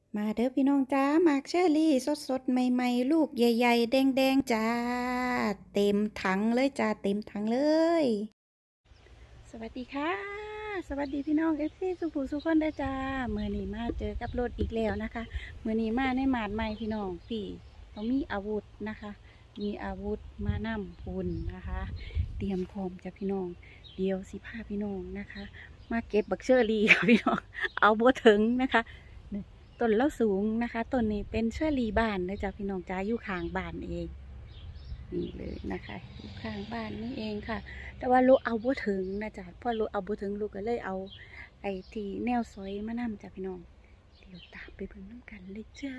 มาเด้อพี่น้องจ้าหมากเชอรี่สดๆใหม่ๆลูกใหญ่ๆแดงๆจ้าเต็มถังเลยจ้าเต็มถังเลยสวัสดีค่ะสวัสดีพี่น้องเอฟซีสุภูสุคนเด้อจ้าเมื่อนี้มาเจอกับรถอีกแล้วนะคะเมื่อนี้มาในหมาดใหม่พี่น้องพี่เขามีอาวุธนะคะมีอาวุธมานำพุ่นนะคะเตรียมพร้อมจ้ะพี่น้องเดี๋ยวสิพาพี่น้องนะคะมาเก็บบักเชอรี่ค่ะพี่น้องเอาบัวถึงนะคะต้นแล้วสูงนะคะต้นนี้เป็นเชอรี่บ้านนะจ๊ะพี่น้องจ้าอยู่ข้างบ้านเองนี่เลยนะคะอยู่ข้างบ้านนี่เองค่ะแต่ว่าลูกเอาบัวถึงนะจ๊ะพอลูกเอาบัวถึงลูกก็เลยเอาไอ้ที่แนวซอยมานำจ้ะพี่น้องเดี๋ยวตามไปเบิ่งน้ำกันเลยจ้า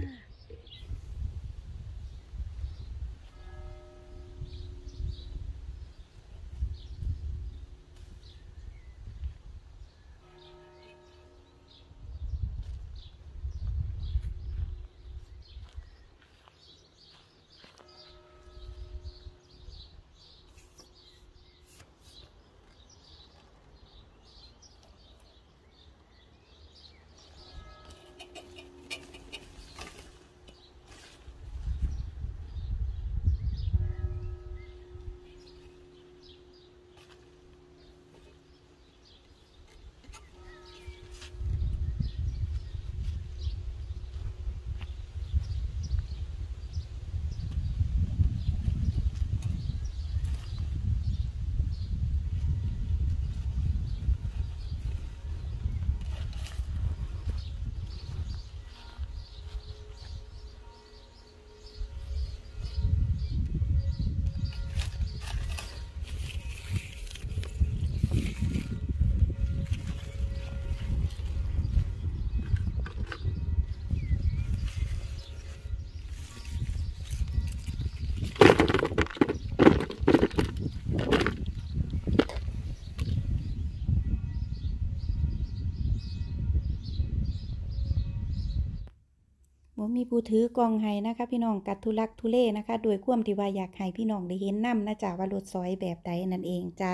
บ่มีผู้ถือกล้องให้นะคะพี่น้องกัดทุลักทุเลนะคะโดยความที่ว่าอยากให้พี่น้องได้เห็นนำนะจ๊ะว่ารถซอยแบบใดนั่นเองจ้า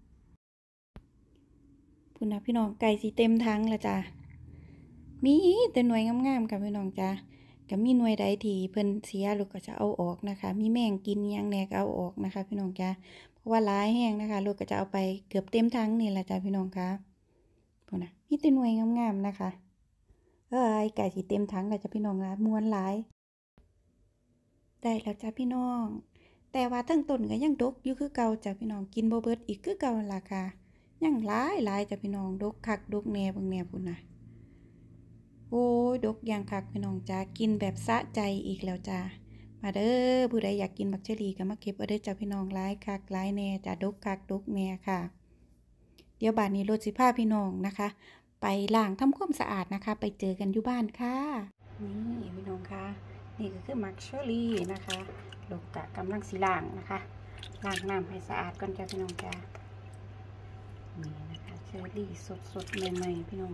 พุ่นนะพี่น้องไก่สิเต็มถังละจ้ามีแต่หน่วยงามๆค่ะพี่น้องจ้าก็มีหน่วยใดที่เพิ่นเสียลูกก็จะเอาออกนะคะมีแมงกินยังแหน่ก็เอาออกนะคะพี่น้องจ้าเพราะว่าหลายแห้งนะคะลูกก็จะเอาไปเกือบเต็มถังนี่แหละจ้าพี่น้องค่ะพุ่นนะมีแต่หน่วยงามๆนะคะไก่สิเต็มถังแล้วจ้ะพี่น้องละม่วนหลาย ได้แล้วจ้ะพี่น้อง แต่ว่าทั้งต้นก็ยังดกอยู่คือเก่าจ้ะพี่น้องกินบ่เบิดอีกคือเก่าล่ะค่ะยังหลายจ้ะพี่น้องดกคักดกแหน่เบิ่งแหน่พุ่นน่ะโอ้ยดกอย่างคักพี่น้องจ้ากินแบบสะใจอีกแล้วจ้ามาเด้อผู้ใดอยากกินบักเชอรี่ก็มาเก็บเอาเด้อจ้ะพี่น้องหลายคักหลายแหน่จ้ะดกคักดกแหน่ค่ะเดี๋ยวบัดนี้รถสิพาพี่น้องนะคะไปล้างทำความสะอาดนะคะไปเจอกันอยู่บ้านค่ะนี่พี่น้องค่ะนี่ก็คือมักเชอรี่นะคะลูกกะกำลังสีล้างนะคะล้างน้ำให้สะอาดก่อนจ้ะพี่น้องจ้านี่นะคะเชอรี่สดๆใหม่ๆพี่น้อง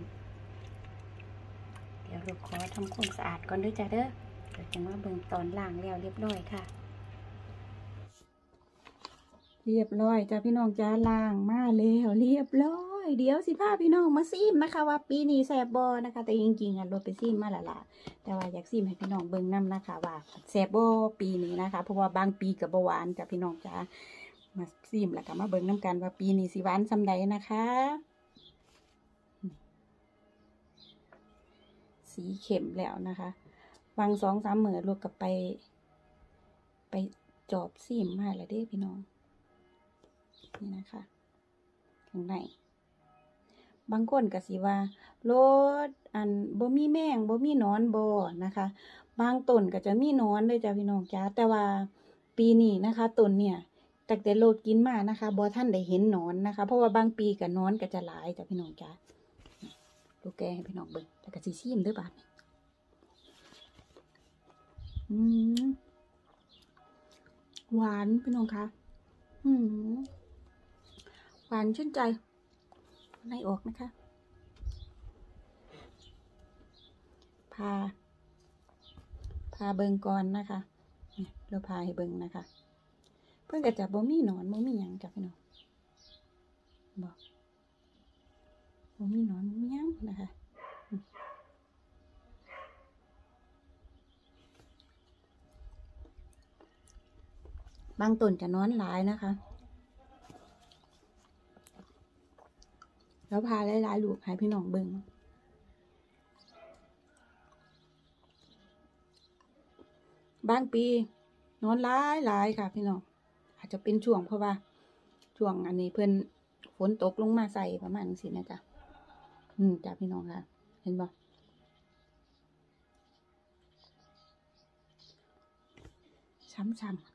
เดี๋ยวลูกขอทำความสะอาดก่อนด้วยจ้ะเด้อเดี๋ยวจะมาเบิ่งตอนล้างแล้วเรียบร้อยค่ะเรียบร้อยจ้ะพี่น้องจ้าล้างมาแล้วเรียบร้อยเดี๋ยวสิพาพี่น้องมาซิมนะคะว่าปีนี้แซ่บบ่นะคะแต่จริงๆรถไปซิมมาและล่ะแต่ว่าอยากซิมให้พี่น้องเบิ่งนำนะคะว่าแซ่บบ่ปีนี้นะคะเพราะว่าบางปีก็บ่หวานจ้ะพี่น้องจ้ามาซิมแล้วก็มาเบิ่งนำกันว่าปีนี้สิหวานส่ำใดนะคะสีเข้มแล้วนะคะวาง2-3 มื้อลูกก็ไปจอบซิมมาแล้วเด้พี่น้องนี่นะคะข้างในบางคนก็สิว่ารสบ่มีแมงบ่มีหนอนบ่นะคะบางต้นก็จะมีหนอนเลยจ้ะพี่น้องจ้าแต่ว่าปีนี้นะคะต้นเนี่ยตั้งแต่โลดกินมานะคะบ่ทันได้เห็นหนอนนะคะเพราะว่าบางปีก็หนอนก็จะหลายจ้ะพี่น้องจ้าลูกแกให้พี่น้องเบิ่งแล้วก็สิชิมเด้อบาดนี้หวานพี่น้องคะหวานชื่นใจในออกนะคะพาเบิ่งก่อนนะคะเราพาให้เบิ่งนะคะเพิ่นก็จะบ่มีหนอนบ่มีหยังจ้ะพี่น้องบ่มีหนอนบ่มีหยังนะคะบางต้นจะนอนหลายนะคะแล้วพาหลายๆลูกให้พี่น้องเบิ่งบางปีนอนหลายค่ะพี่น้องอาจจะเป็นช่วงเพราะว่าช่วงอันนี้เพิ่นฝนตกลงมาใส่ประมาณสินะจ๊ะจ้ะพี่น้องค่ะเห็นบ่ช้ำ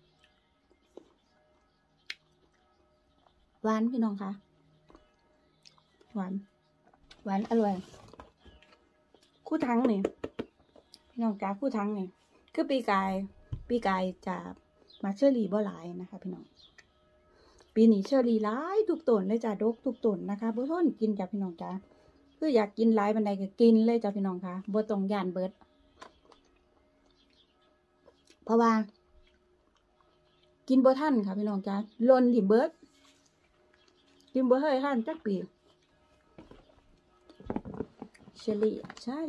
หวานพี่น้องค่ะหวานอร่อยคู่ทั้งนี่พี่น้องจ้าคู่ทั้งนี่คือปีกายจะมาเชอรี่บ่หลายนะคะพี่น้องปีนี้เชอรี่หลายทุกต้นเลยจ้ะดกทุกต้นนะคะบ่ทนกินจ้ะพี่น้องจ้าคืออยากกินหลายปานใดก็กินเลยจ้ะพี่น้องค่ะบ่ต้องย่านเบิดเพราะว่ากินบ่ทันค่ะพี่น้องจ้าล้นที่เบิดกินบ่เคยทันจักปีเชอรี่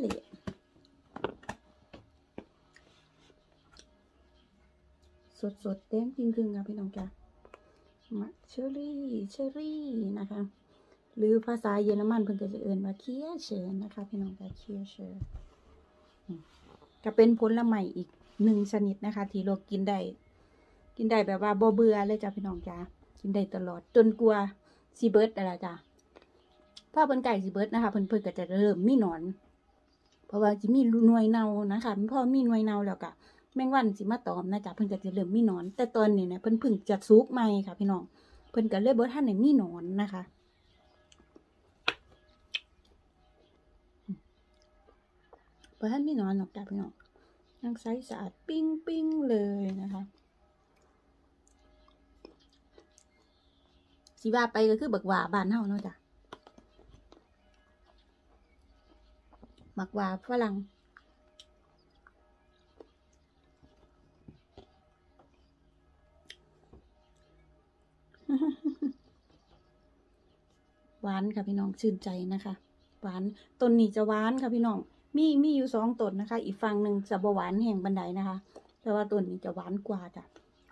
สดเต็มจริงๆค่ะพี่น้องจ้ามะเชอรี่นะคะหรือภาษาเยอรมันเพิ่นก็จะเอิ้นว่าเคียเชอร์นะคะพี่น้องจ้าเคียเชอร์ก็เป็นผลไม้อีก1ชนิดนะคะที่เรากินได้แบบว่าบ่เบื่อเลยจ้ะพี่น้องจ้ากินได้ตลอดจนกว่าสิเบิดแล้วจ้ะพอเพิ่นใกล้สิเบิดนะคะเพิ่นก็จะเริ่มมีหนอนเพราะว่าสิมีหน่วยเน่านะคะพอมีหน่วยเน่าแล้วก็แมงวันสิมาตอมนะจ๊ะเพิ่นก็จะเริ่มมีหนอนแต่ตอนนี้เนี่ยเพิ่นเพิ่งจะสุกใหม่ค่ะพี่น้องเพิ่นก็เลยบ่ทันได้มีหนอนนะคะบ่ทันมีหนอนหรอกจ้ะพี่น้องยังใสสะอาดปิ้งเลยนะคะสิว่าไปก็คือบักหว่าบ้านเฮาเนาะจ้ะบักหว่าฝรั่งหวานค่ะพี่น้องชื่นใจนะคะหวานต้นนี้จะหวานค่ะพี่น้องมีอยู่2ต้นนะคะอีกฝั่งหนึ่งจะบ่หวานแห้งบันไดนะคะแต่ว่าต้นนี้จะหวานกว่าจ้ะ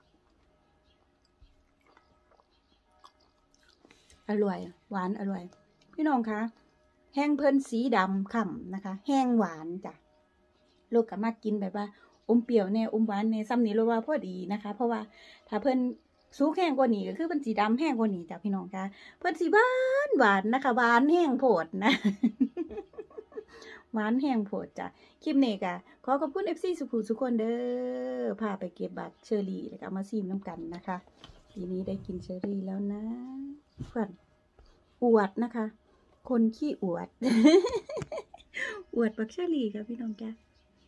อร่อยหวานอร่อยพี่น้องคะแห้งเพิ่นสีดำค่ำนะคะแห้งหวานจ้ะลูกก็มากินแบบว่าอมเปรี้ยวแน่อมหวานแน่ซ้ำนี้เราว่าพอดีนะคะเพราะว่าถ้าเพิ่นสุกแห้งกว่านี้ก็คือเพิ่นสีดำแห้งกว่านี้จ้ะพี่น้องคะเพิ่นสีหวานนะคะหวานแห้งโพดนะ หวานแห้งโพดจ้ะคลิปนี้ก็ขอบคุณ FC สุขุมทุกคนเด้อพาไปเก็บบัตรเชอรี่แล้วก็มาซีมน้ำกันนะคะปีนี้ได้กินเชอรี่แล้วนะเพื่อนอวดนะคะ คนขี้อวด อวดบักเชอรี่ค่ะพี่น้องจ้ะ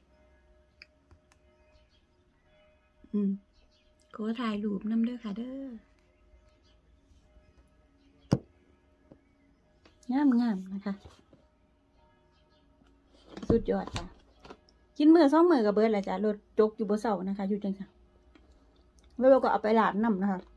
ขอถ่ายรูปนำเด้อค่ะเด้องามนะคะสุดยอดจ้ะกินมือ2 มื้อกับเบิดแหละจ้ะรถจกอยู่บ่เซานะคะอยู่จังซั่นแล้วเราก็เอาไปร้านนำนะคะ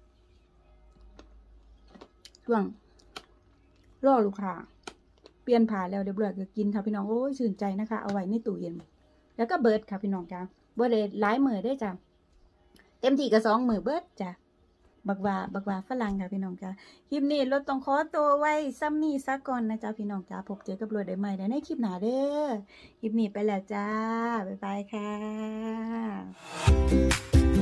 ช่วงรอลูกค้าเปลี่ยนผ้าแล้วเรียบร้อยก็กินค่ะพี่น้องโอ้ยชื่นใจนะคะเอาไว้ในตู้เย็นแล้วก็เบิดค่ะพี่น้องจ้ะบ่ได้หลายมื้อได้จ้ะเต็มที่ก็2 มื้อเบิดจ้ะบักว่าฝรั่งค่ะพี่น้องจ้ะคลิปนี้รถต้องขอตัวไว้ซ้ำนี้ซะก่อนนะจ๊ะพี่น้องจ้ะพบเจอกับรถได้ใหม่ในคลิปหน้าเด้อคลิปนี้ไปแล้วจ้าบ๊ายบายค่ะ